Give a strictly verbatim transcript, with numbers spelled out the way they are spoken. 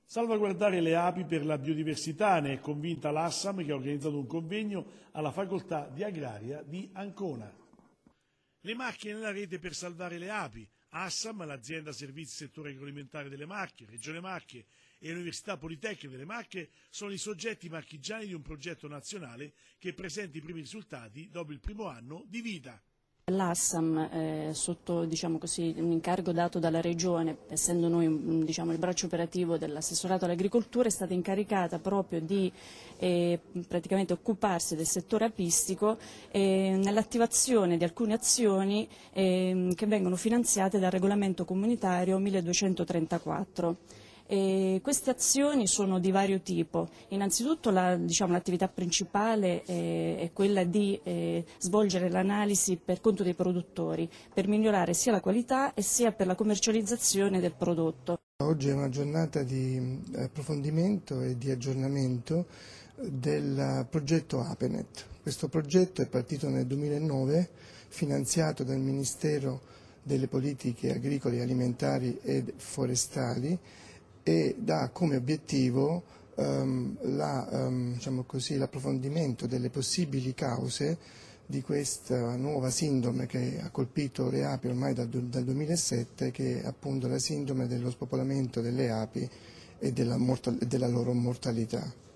Salvaguardare le api per la biodiversità, ne è convinta l'Assam, che ha organizzato un convegno alla Facoltà di Agraria di Ancona. Le Marche nella rete per salvare le api. Assam, l'azienda servizi settore agroalimentare delle Marche, Regione Marche e Università Politecnica delle Marche sono i soggetti marchigiani di un progetto nazionale che presenta i primi risultati dopo il primo anno di vita. L'Assam, eh, sotto diciamo così, un incarico dato dalla Regione, essendo noi diciamo, il braccio operativo dell'assessorato all'agricoltura, è stata incaricata proprio di eh, praticamente occuparsi del settore apistico eh, nell'attivazione di alcune azioni eh, che vengono finanziate dal regolamento comunitario milleduecentotrentaquattro. E queste azioni sono di vario tipo. Innanzitutto la, diciamo, l'attività principale è, è quella di eh, svolgere l'analisi per conto dei produttori, per migliorare sia la qualità e sia per la commercializzazione del prodotto. Oggi è una giornata di approfondimento e di aggiornamento del progetto Apenet. Questo progetto è partito nel duemilanove, finanziato dal Ministero delle Politiche Agricole, Alimentari e Forestali, e dà come obiettivo um, la, um, diciamo così, l'approfondimento delle possibili cause di questa nuova sindrome che ha colpito le api ormai dal, dal duemilasette, che è appunto la sindrome dello spopolamento delle api e della, della loro mortalità.